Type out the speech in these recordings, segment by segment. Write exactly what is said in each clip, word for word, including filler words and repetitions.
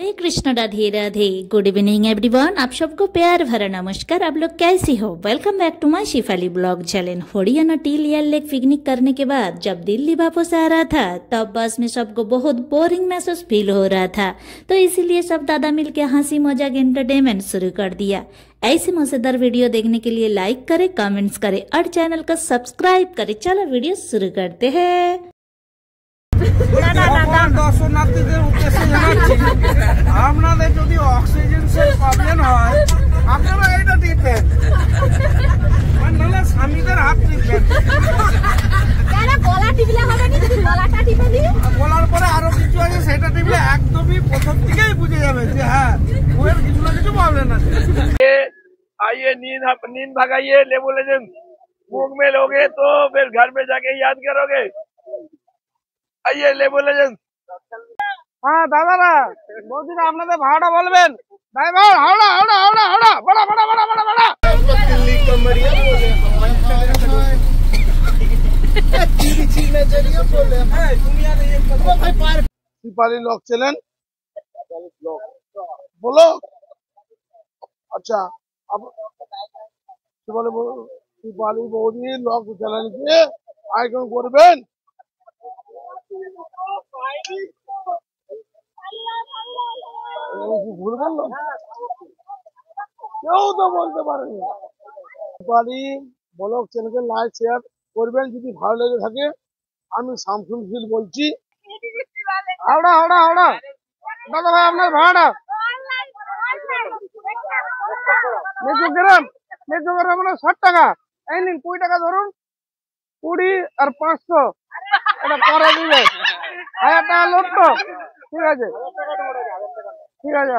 हरे Krishna Radhe Radhe. Good evening everyone. आप सबको प्यार भरा नमस्कार। आप लोग कैसे हो? Welcome back to my Shifali blog channel. Haryana Tilyar lake picnic करने के बाद जब दिल्ली वापस आ रहा था तब बस में सबको बहुत बोरिंग महसूस फील हो रहा था, तो इसीलिए सब दादा मिलकर हंसी मजाक एंटरटेनमेंट शुरू कर दिया। ऐसे मजेदार वीडियो देखने के लिए लाइक करें, कमेंट्स करें और चैनल को सब्सक्राइब करें। चलो वीडियो शुरू करते हैं। দর্শনার্থীদের উদ্দেশ্যে জানাচ্ছি, আপনাদের যদি অক্সিজেনের প্রবলেম হয় আপনারা এটা টিপবেন, নাহলে স্বামীদের হাত টিপবেন। বলার পরে আরো কিছু আছে, সেটা টিপলে একদমই প্রথম থেকেই বুঝে যাবে যে হ্যাঁ ওর কিছু না কিছু প্রবলেম আছে। आइए नींद नींद भगाइए, लेबू लेजेंड मुंह में लोगे तो फिर घर में जाके याद करोगे। आइए लेबू लेजेंड। हाँ दादारा बौदिरा আপনাদের ভাড়া বলবেন। ড্রাইভার হাওড়া হাওড়া হাওড়া হাওড়া বড়া বড়া বড়া বড়া বড়া दिल्ली कमरिया बोले टीवी छी नजरिया बोले है दुनिया ने एक भाई पार शिपाली लोग चलें बोलो। अच्छा अब শিপালি শিপালি বৌদি লোক চলেন কি আইকন করবেন। ভুল বললাম, কেউ তো বলতে পারেনি। শিপালি ব্লগ চ্যানেলকে লাইক শেয়ার করবেন যদি ভালো লেগে থাকে। আমি শামসুল ফিল বলছি, হাওড়া হাওড়া হাওড়া। দাদা ভাই আপনার ভাড়া মেজো গ্রাম মেজো গ্রাম মানে ষাট টাকা। এই নিন কুড়ি টাকা ধরুন, কুড়ি আর পাঁচশো এটা পরে দিবে। হাজার টাকা লোক তো ঠিক আছে ঠিক আছে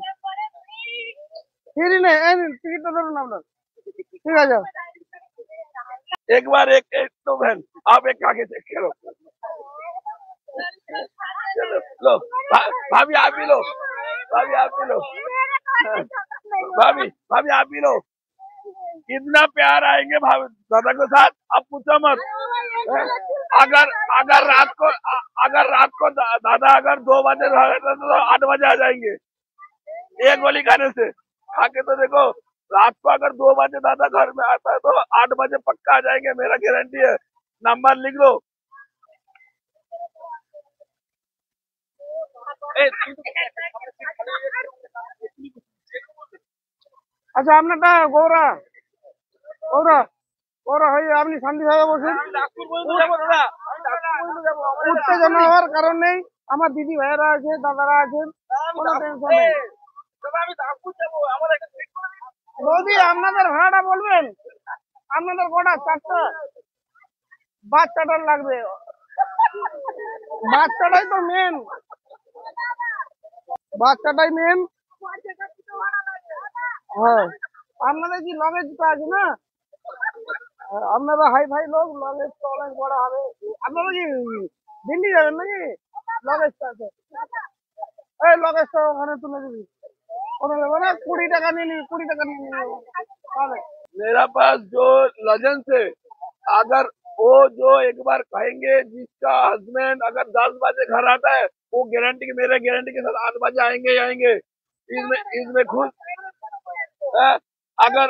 ফ্রি নেই। এই নিন টিকিটটা ধরুন আপনার, ঠিক আছে। एक बार एक एक तो बहन आप एक आगे चेक करो। चलो लो भाभी आप भी लो, भाभी आप भी लो, भाभी भाभी आप भी लो। कितना प्यार आएंगे भाभी दादा के साथ, आप पूछो मत। अगर अगर रात को अगर रात को दादा अगर दो बजे तो आठ बजे आ जाएंगे एक गोली खाने से। खा के तो देखो, रात को अगर दो बजे दादा घर में आता है तो आठ बजे पक्का आ जाएंगे, मेरा गारंटी है। नंबर लिख लो। अच्छा আপনারটা গৌরা গৌরা গৌরা হয়ে আপনি শান্তিভাবে বসুন। উত্তেজনা হওয়ার কারণ নেই, আমার দিদি ভাইয়েরা আছে, দাদারা আছেন, কোনো টেনশন নেই। বৌদি আপনাদের ভাড়াটা বলবেন। আপনাদের কটা? চারটা। বাচ্চাটার লাগবে, বাচ্চাটাই তো মেন, বাচ্চাটাই মেন। হ্যাঁ আপনাদের কি লগেজ তো আছে না? আপনারা হাই ফাই লোক, লগেজ তো অনেক বড় হবে। আপনারা কি দিল্লি যাবেন নাকি? লগেজটা আছে, এই লগেজটা ওখানে তুলে দিবি। মানে কুড়ি টাকা নিয়ে নিবি, কুড়ি টাকা নিয়ে নিবি। मेरा पास जो लजन से अगर वो जो एक बार कहेंगे, जिसका हस्बैंड अगर दस बजे घर आता है वो गारंटी के मेरे गारंटी के साथ आठ बजे आएंगे आएंगे। इसमें इसमें खुश अगर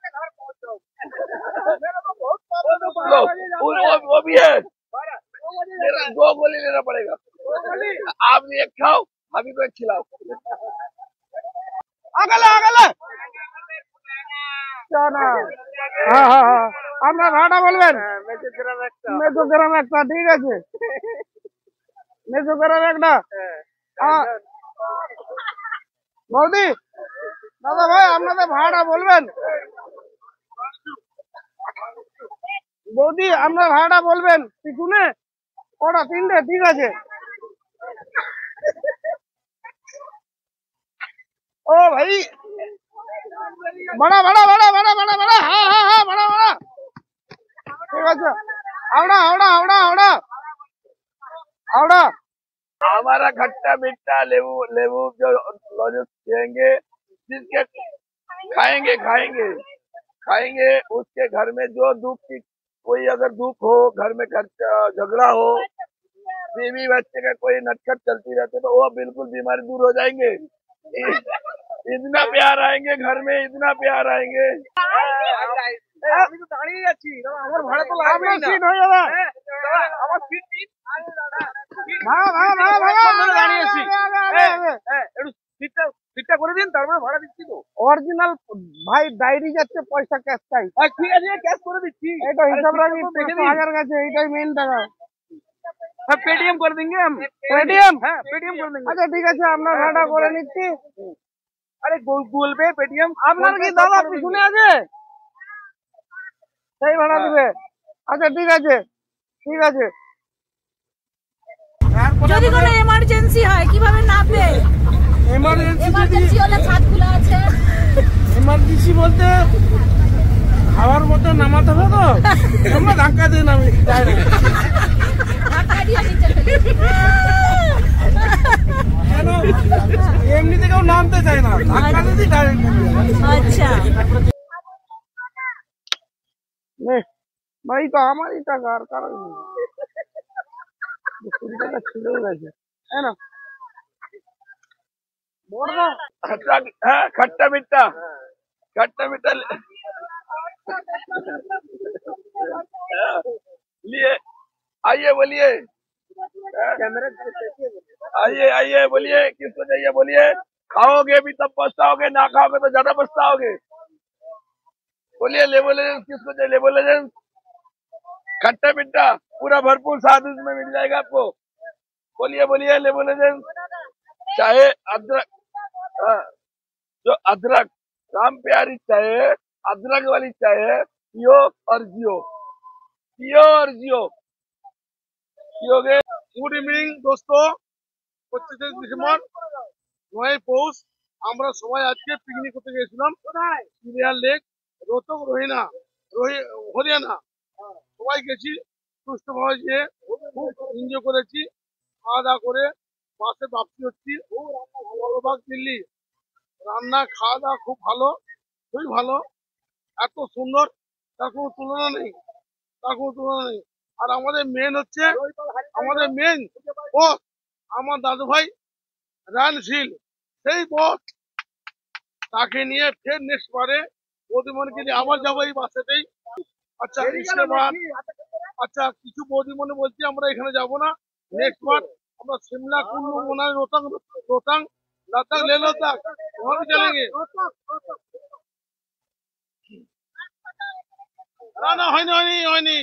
लो वो, वो भी है। दो गोली लेना पड़ेगा, आप एक खाओ अभी को एक खिलाओ। अगला अगला হ্যাঁ হ্যাঁ হ্যাঁ আপনার ভাড়াটা বলবেন। মেজোগ্রাম একটা, ঠিক আছে মেজোগ্রাম একটা। বৌদি দাদা ভাই আপনাদের ভাড়াটা বলবেন। বৌদি আপনার ভাড়াটা বলবেন পিছনে ওটা তিনটে, ঠিক আছে। ও ভাই बड़ा बड़ा बड़ा बड़ा बड़ा बड़ा हाँ हाँ हाँ बड़ा बड़ा ठीक है। हावड़ा हावड़ा हावड़ा हावड़ा हावड़ा हमारा खट्टा मीठा लेबू लेबू जो लॉजेस देंगे, जिसके खाएंगे खाएंगे खाएंगे उसके घर में जो दुख की कोई अगर दुख हो, घर में झगड़ा हो, बीवी बच्चे का कोई नटखट चलती रहती तो वो बिल्कुल बीमारी दूर हो जाएंगे। इतना प्यार आएंगे घर में, इतना प्यार आएंगे। আমি তো দাঁড়িয়ে যাচ্ছি দাদা, আমার ভাড়া তো লাগবে না। সিট হয়ে যাবে দাদা, আমার সিট সিট ভাড়া ভাড়া ভাড়া ভাড়া দাঁড়িয়ে আছি। একটু সিটটা সিটটা করে দিন, তারপরে ভাড়া দিচ্ছি তো। অরিজিনাল ভাই ডায়েরি যাচ্ছে, পয়সা ক্যাশ চাই। ঠিক আছে, ক্যাশ করে দিচ্ছি। এটা হিসাব রাখি, পাঁচশো হাজার গেছে, এইটাই মেইন টাকা। হ্যাঁ, পেটিএম করে দেंगे हम। পেটিএম? হ্যাঁ, পেটিএম করে দেंगे। আচ্ছা ঠিক আছে, আপনার ভাড়া করে নিচ্ছি। আরে গুগল পে, পেটিএম আপনার কি দাদা পিছনে আছে? সেই ভাড়া দিবে। আচ্ছা ঠিক আছে, ঠিক আছে। যদি কোনো এমার্জেন্সি হয় কিভাবে নামবে? এমার্জেন্সি এমার্জেন্সি হলে ছাদ খোলা আছে। এমার্জেন্সি বলতে খাওয়ার মতো নামাতে হবে তো, আমরা ধাক্কা দিয়ে নামি ডাইরেক্ট। ধাক্কা দিয়ে নিচে ফেলে। কেন এমনিতে কেউ নামতে চায় না, ধাক্কা দিয়ে ডাইরেক্ট নামি। আচ্ছা ভাই তো আমারই টাকা, আর কারণ কুড়ি টাকা ছিলেও গেছে, তাই না? হ্যাঁ, খট্টা মিঠা, खट्टा मीठा लिए आइए, बोलिए आइए आइए बोलिए, किसको चाहिए बोलिए। खाओगे भी तब पछताओगे, ना खाओगे तो ज्यादा पछताओगे। बोलिए लेबो लेजेंस, किसको चाहिए लेबो लेजेंस। खट्टा मीठा पूरा भरपूर स्वाद इसमें मिल जाएगा आपको। बोलिए बोलिए लेबो लेजेंस। चाहे अदरक, जो अदरक राम प्यारी चाहे, अदरक वाली चाहे, पियो और जियो, पियो और जियो, पियोगे। गुड इवनिंग दोस्तों, পঁচিশে ডিসেম্বর নয় পৌষ আমরা সবাই আজকে পিকনিক করতে গেছিলাম সিরিয়াল লেক, রোহতক, রোহিনা হরিয়ানা, সবাই গেছি সুষ্ঠুভাবে গিয়ে খুব এনজয় করেছি। খাওয়া দাওয়া করে বাসে বাপসি হচ্ছি বড়বাগ দিল্লি। রান্না খাওয়া দাওয়া খুব ভালো, খুবই ভালো, এত সুন্দর, তার কোনো তুলনা নেই, তার কোনো তুলনা নেই। আর আমাদের মেন হচ্ছে, আমাদের মেন বস আমার দাদু ভাই রানশীল, সেই বস, তাকে নিয়ে ফের নেক্সট বারে বৌদিমণিকে নিয়ে আবার যাবো এই বাসেতেই। আচ্ছা इसके बाद আচ্ছা কিছু বৌদিমণি বলছি আমরা এখানে যাবো না, নেক্সট বার আমরা शिमला कुल्लू मनाली रोहतक रोहतक लद्दाख ले लद्दाख वहाँ भी चलेंगे। না না হয়নি হয়নি হয়নি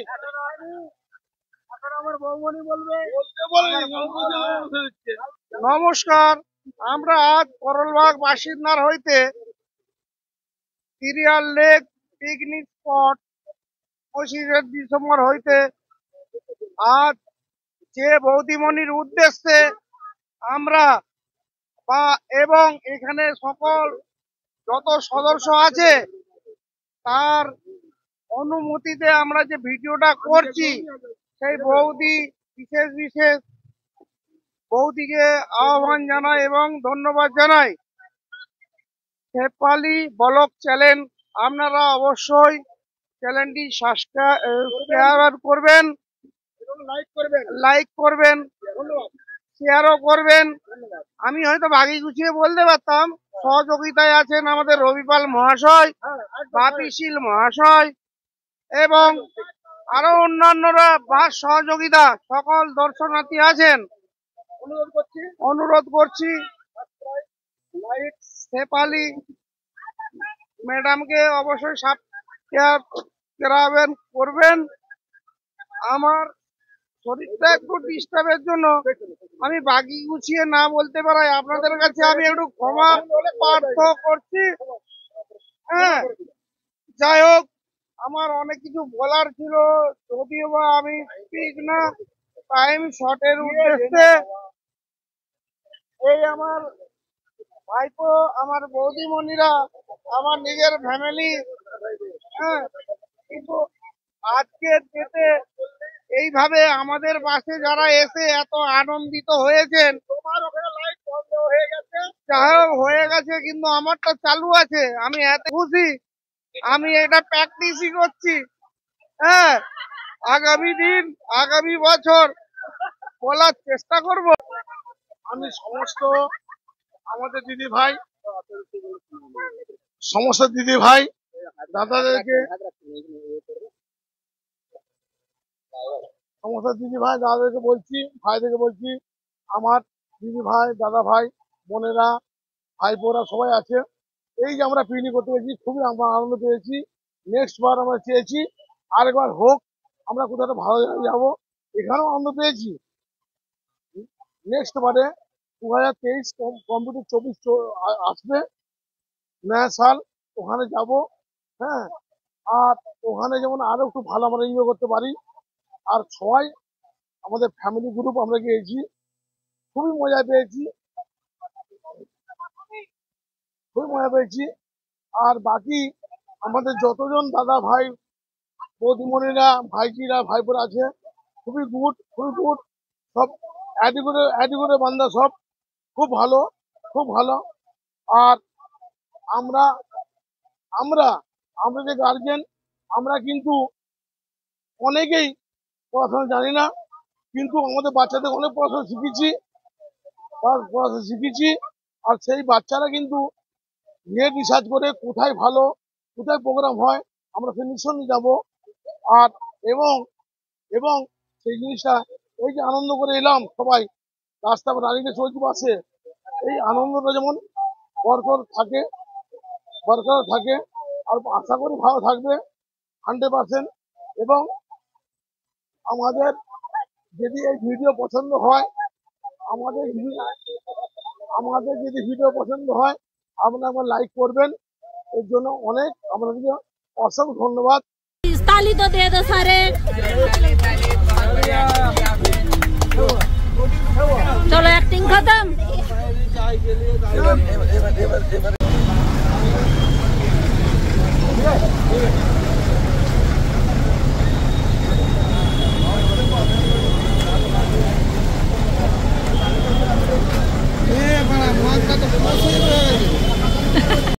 নমস্কার, আমরা আজ করলবাগ বাসিন্দার হইতে সিরিয়াল লেক পিকনিক স্পট পঁচিশে ডিসেম্বর হইতে আজ যে বৌদিমণির উদ্দেশ্যে আমরা বা এবং এখানে সকল যত সদস্য আছে তার অনুমতিতে আমরা যে ভিডিওটা করছি, সেই বৌদি বিশেষ বিশেষ বৌদিকে আহ্বান জানাই এবং ধন্যবাদ জানাই। শেফালি ব্লগ চ্যানেল, আপনারা অবশ্যই চ্যানেলটি সাবস্ক্রাইব করবেন, লাইক করবেন লাইক করবেন শেয়ারও করবেন। আমি হয়তো বাগি গুছিয়ে বলতে পারতাম, সহযোগিতায় আছেন আমাদের রবিপাল মহাশয়, বাপিশীল মহাশয় এবং আরো অন্যান্যরা বাস সহযোগিতা সকল দর্শনার্থী আছেন। অনুরোধ করছি অনুরোধ করছি শেফালি ম্যাডামকে অবশ্যই সাবস্ক্রাইব করাবেন করবেন। আমার শরীরটা একটু ডিস্টার্বের জন্য আমি বাকি গুছিয়ে না বলতে পারাই আপনাদের কাছে আমি একটু ক্ষমা প্রার্থনা করছি। হ্যাঁ, যাই হোক, আমার অনেক কিছু বলার ছিল, যদিও বা আমি ঠিক না, টাইম শর্টের উদ্দেশ্যে এই আমার ভাইপো, আমার বৌদিমণিরা, আমার নিজের ফ্যামিলি, হ্যাঁ, কিন্তু আজকের ডেটে এইভাবে আমাদের পাশে যারা এসে এত আনন্দিত হয়েছেন, তোমার ওখানে লাইট বন্ধ হয়ে গেছে, যাই হোক হয়ে গেছে, কিন্তু আমারটা চালু আছে, আমি এত খুশি। আমি এটা প্র্যাকটিসই করছি। হ্যাঁ, আগামী দিন আগামী বছর বলার চেষ্টা করব। আমি সমস্ত আমাদের দিদি ভাই সমস্ত দিদি ভাই দাদাদেরকে সমস্ত দিদি ভাই দাদাদেরকে বলছি, ভাইদেরকে বলছি, আমার দিদি ভাই দাদা ভাই বোনেরা ভাইপোরা সবাই আছে। এই যে আমরা পিকনিক করতে পেরেছি, খুবই আমরা আনন্দ পেয়েছি। নেক্সট বার আমরা চেয়েছি আরেকবার হোক, আমরা কোথাও একটা ভালো জায়গায় যাবো, এখানেও আনন্দ পেয়েছি। নেক্সট বারে দু হাজার তেইশ কম্পিউটার চব্বিশ আসবে নয়া সাল, ওখানে যাব। হ্যাঁ, আর ওখানে যেমন আরো একটু ভালো আমরা এনজয় করতে পারি। আর সবাই আমাদের ফ্যামিলি গ্রুপ আমরা গিয়েছি, খুবই মজা পেয়েছি, খুবই মজা পেয়েছি। আর বাকি আমাদের যতজন দাদা ভাই বৌদিমণিরা ভাইজিরা ভাইপোরা আছে, খুবই গুড, খুবই গুড, সব অ্যাটিটিউডে অ্যাটিটিউডে বান্দা, সব খুব ভালো, খুব ভালো। আর আমরা আমরা আমরা যে গার্জেন, আমরা কিন্তু অনেকেই পড়াশোনা জানি না, কিন্তু আমাদের বাচ্চাদের অনেক পড়াশোনা শিখেছি, পড়াশোনা শিখেছি। আর সেই বাচ্চারা কিন্তু নেট রিসার্চ করে কোথায় ভালো কোথায় প্রোগ্রাম হয় আমরা সেই নিঃসন্দেহে যাবো। আর এবং এবং সেই জিনিসটা, এই যে আনন্দ করে এলাম সবাই, রাস্তা রানিতে চলছি বাসে, এই আনন্দটা যেমন বরকর থাকে বরকর থাকে আর আশা করি ভালো থাকবে হান্ড্রেড পার্সেন্ট। এবং আমাদের যদি এই ভিডিও পছন্দ হয়, আমাদের আমাদের যদি ভিডিও পছন্দ হয় আপনারা লাইক করবেন, এর জন্য অনেক আপনাদেরকে অসংখ্য ধন্যবাদ। ताली तो दे दो सारे। चलो एक्टिंग खत्म।